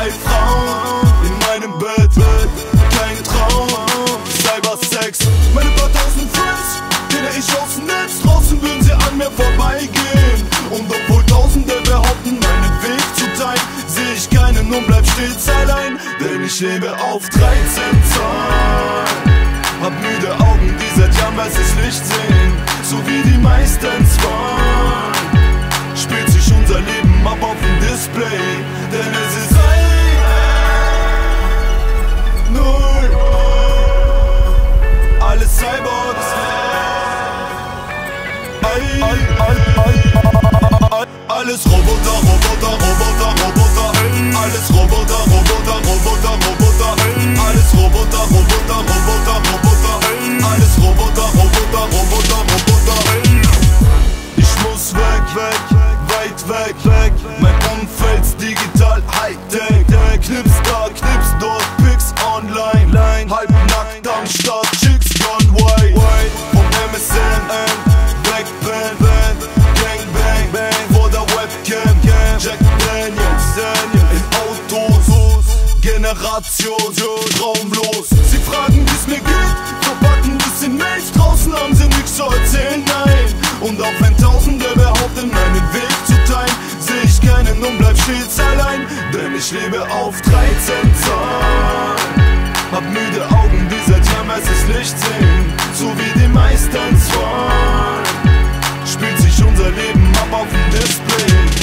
3 Frauen in meinem Bett, kein Traum, Cybersex. Meine paar tausend Friends kenne ich aus dem Netz, draußen würden sie an mir vorbeigehen. Und obwohl Tausende behaupten, meinen Weg zu teilen, sehe ich keinen und bleib stets allein, denn ich lebe auf 13 Zahlen. Hab müde Augen, die seit Jahren weißes Licht sehen, so wie die meisten zwar. Spielt sich unser Leben ab auf dem Display, denn es ist 0. Alles Cyborgs. Alles Roboter, Roboter, Roboter, Roboter. Alles Roboter, Roboter, Roboter, Roboter. Alles Roboter, Roboter, Roboter, Roboter. Alles Roboter, Roboter, Roboter, Roboter. Ich muss weg, weg, weit weg, weg. Mein Umfeld's digital, Hightech. Knips da, Knips dort, Pics online. Halbnackt am Start, Chicks gone white. Vom MSN, Blackband, Gang Bang, Bang. Vor der Webcam, Jack Daniels, in Autos. Generation, traumlos. Sie fragen, wie's mir geht, verpacken bisschen Milch. Draußen haben sie nichts zu erzählen, nein. Und auch wenn Tausende behaupten, meinen Weg zu teilen, seh ich keinen und bleib stets allein, denn ich lebe auf 13 Zahlen. Hab müde Augen, die seit Jahren weißes Licht sehen, so wie die meisten zwar. Spielt sich unser Leben ab auf dem Display.